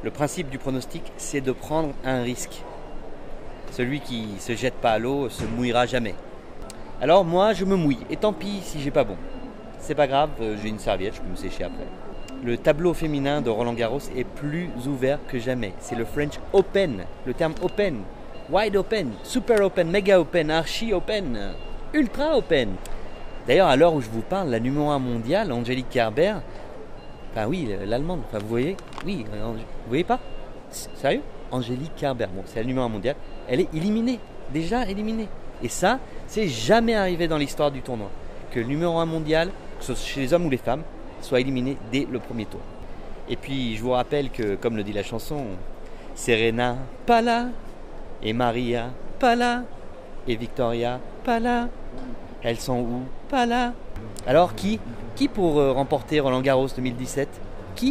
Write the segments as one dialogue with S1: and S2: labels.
S1: Le principe du pronostic, c'est de prendre un risque. Celui qui ne se jette pas à l'eau se mouillera jamais. Alors moi, je me mouille. Et tant pis si j'ai pas bon. C'est pas grave, j'ai une serviette, je peux me sécher après. Le tableau féminin de Roland Garros est plus ouvert que jamais. C'est le French Open. Le terme Open. Wide Open, Super Open, Mega Open, Archi Open, Ultra Open. D'ailleurs, à l'heure où je vous parle, la numéro 1 mondiale, Angelique Kerber, enfin oui, l'allemande, enfin vous voyez, oui, vous voyez pas? Sérieux? Angelique Kerber, bon, c'est la numéro 1 mondiale, elle est éliminée, déjà éliminée. Et ça, c'est jamais arrivé dans l'histoire du tournoi. Que le numéro 1 mondial, que ce soit chez les hommes ou les femmes, soit éliminé dès le premier tour. Et puis, je vous rappelle que, comme le dit la chanson, Serena, pas là, et Maria, pas là, et Victoria, pas là. Elles sont où? Pas là. Alors qui pour remporter Roland Garros 2017? Qui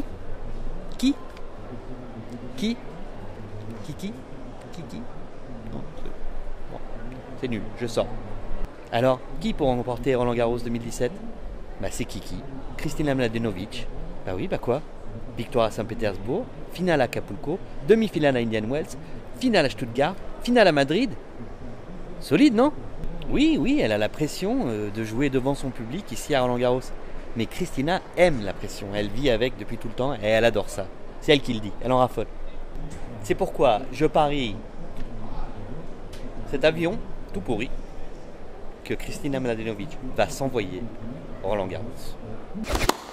S1: Non, bon, c'est nul, je sors. Alors, qui pour remporter Roland Garros 2017? Bah c'est Kiki, Kristina Mladenovic. Bah oui, bah quoi? Victoire à Saint-Pétersbourg, finale à Acapulco, demi-finale à Indian Wells, finale à Stuttgart, finale à Madrid. Solide, non? Oui, elle a la pression de jouer devant son public ici à Roland Garros. Mais Kristina aime la pression, elle vit avec depuis tout le temps et elle adore ça. C'est elle qui le dit, elle en raffole. C'est pourquoi je parie cet avion tout pourri que Kristina Mladenovic va s'envoyer Roland Garros.